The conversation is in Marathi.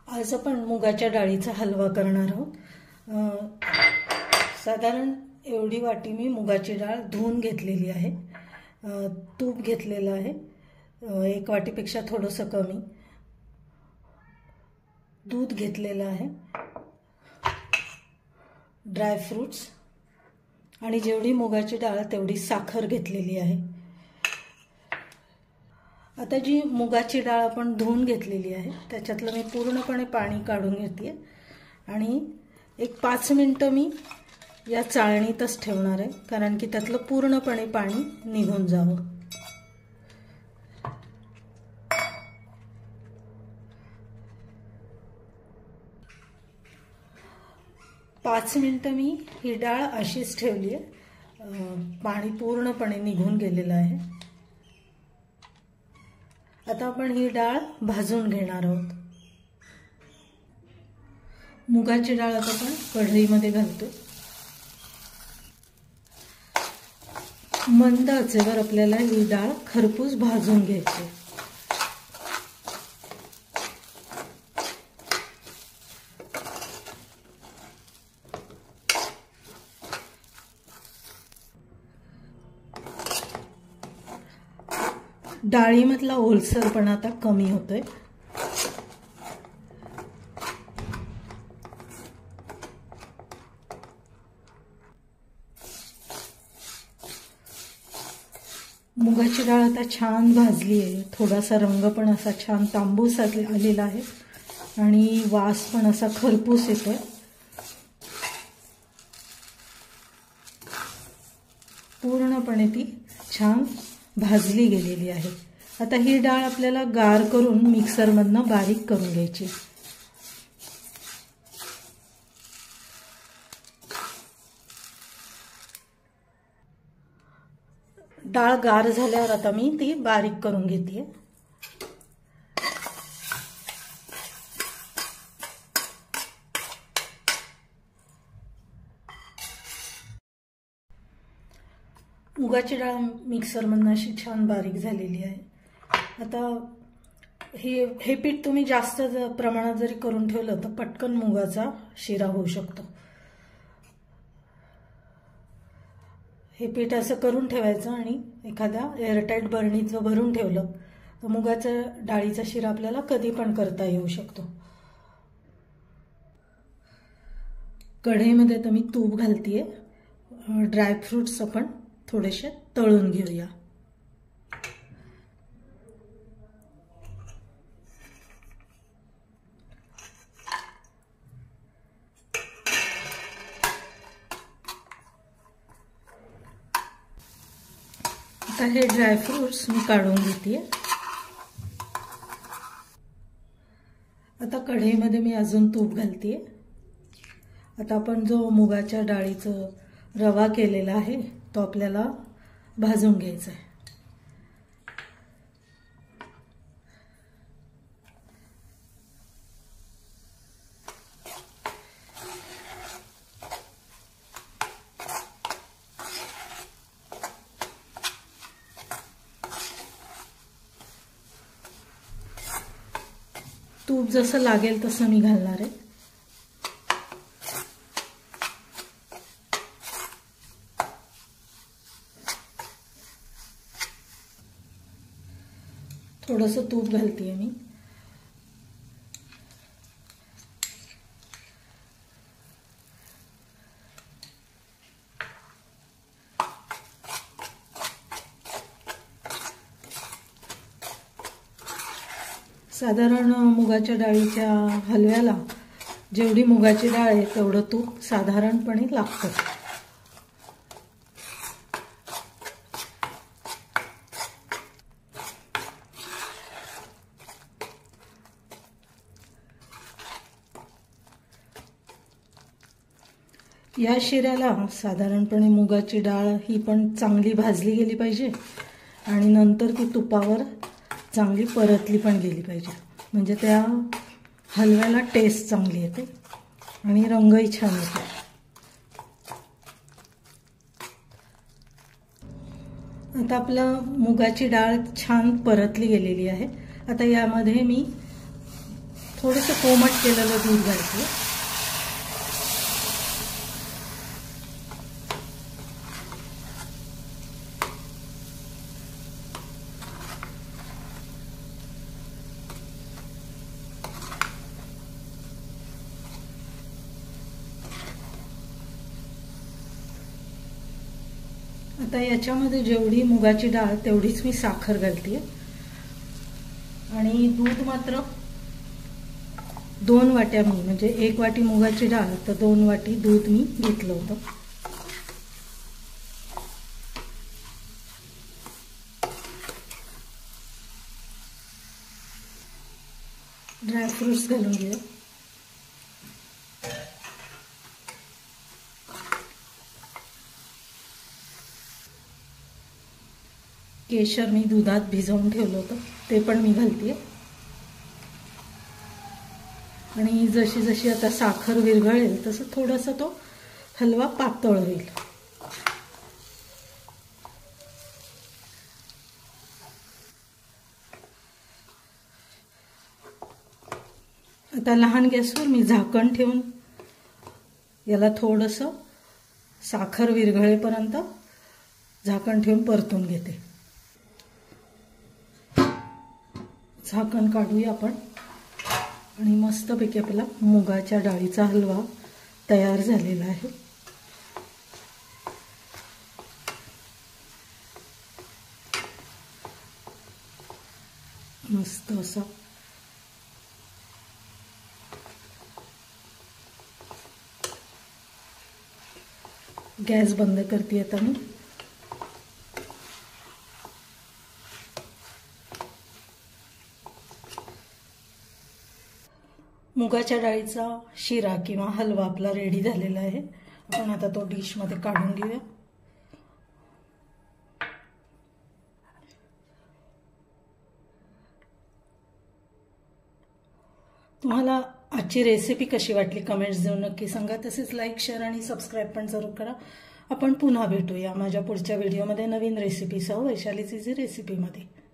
आज आपण मुगाच्या डाळीचा हलवा करणार आहोत। साधारण एवढी वाटी मी मुगाची डाळ धुवून घेतलेली आहे। तूप घेतलेलं आहे, एक वाटीपेक्षा थोडंसं कमी। दूध घेतलेलं आहे, ड्राय फ्रूट्स आणि जेवढी मुगाची डाळ तेवढी साखर घेतलेली आहे। आता जी मुगाची डाळ आपण धुवून घेतलेली आहे त्याच्यातलं मी पूर्णपणे पाणी काढून घेते आणि एक 5 मिनिटं मी या चाळणीतच ठेवणार आहे, कारण की त्यातलं पूर्णपणे पाणी निघून जावं। पाच मिनिटं मी ही डाळ अशीच ठेवली आहे, पाणी पूर्णपणे निघून गेलेलं आहे। आता आपण ही डाळ भाजून घेणार आहोत। मुगाची डाळ आता आपण कढईमध्ये घालतो। मंद आचेवर आपल्याला ही डाळ खरपूस भाजून घ्यायची। डाळीमधला ओलसरपणा आता कमी होतोय। मुगाची डाळ आता छान भाजली आहे, थोडासा रंग पण असा छान तांबूस आलेला आहे आणि वास पण असा खरपूस येतोय। पूर्णपणे ती छान भाजली गेलेली आहे। आता ही डाळ आपल्याला गार करून मिक्सरमधनं बारीक करून घ्यायची। डाळ गार झाल्यावर आता मी ती बारीक करून घेते। मुगाची डाळ मिक्सरमधनं अशी छान बारीक झालेली आहे। आता हे पीठ तुम्ही जास्त प्रमाणात जरी करून ठेवलं तर पटकन मुगाचा शिरा होऊ शकतो। हे पीठ असं करून ठेवायचं आणि एखाद्या एअरटाईट बरणीत भरून ठेवलं तर मुगाच्या डाळीचा शिरा आपल्याला कधी पण करता येऊ शकतो। कढईमध्ये आता मी तूप घालतेय, ड्रायफ्रुट्स आपण थोडेसे तळून घेऊया। आता हे ड्रायफ्रुट्स मी काढून घेते। आता कढईमध्ये मी अजून तूप घालते। आता आपण जो मुगाच्या डाळीचं रवा केलेला आहे तो आपल्याला भाजून घ्यायचा आहे। तूप जसं लागेल तसं मी घालणार आहे। थोडंसं तूप घालतेय मी। साधारण मुगाच्या डाळीच्या हलव्याला जेवढी मुगाची डाळ आहे तेवढं तूप साधारणपणे लागतं। या शिऱ्याला साधारणपणे मुगाची डाळ ही पण चांगली भाजली गेली पाहिजे आणि नंतर ती तुपावर चांगली परतली पण गेली पाहिजे, म्हणजे त्या हलव्याला टेस्ट चांगली येते आणि रंगही छान येतो। आता आपलं मुगाची डाळ छान परतली गेलेली आहे। आता यामध्ये मी थोडंसं कोमट केलेलं दूध घालते. आता याच्यामध्ये जेवढी मुगाची डाळ तेवढीच मी साखर घालते आणि दूध मात्र 2 वाट्या मी म्हणजे 1 वाटी मुगाची डाळ तर 2 वाटी दूध मी घेतलं होतं. ड्रायफ्रुट्स घालून घेऊया. केशर मी दुधात भिजवून ठेवलं होतं ते पण मी घालते. आणि जशी जशी आता साखर विरघळेल तसं थोडासा तो हलवा पातळ होईल. आता लहान गॅसवर मी झाकण ठेवून याला थोडंसं साखर विरघळेपर्यंत झाकण ठेवून परतून घेते. झाकण काढूया आपण आणि मस्तपैकी आपला मुगाच्या डाळीचा हलवा तयार झालेला आहे. मस्त असा गॅस बंद करते आता मी. मुगाच्या डाळीचा शिरा किंवा हलवा आपला रेडी झालेला आहे. आपण आता तो डिशमध्ये काढून घेऊया. तुम्हाला आजची रेसिपी कशी वाटली कमेंट्स देऊन नक्की सांगा. तसेच लाईक, शेअर आणि सबस्क्राईब पण जरूर करा. आपण पुन्हा भेटूया माझ्या पुढच्या व्हिडिओमध्ये नवीन रेसिपीसह वैशालीच इझी रेसिपीमध्ये.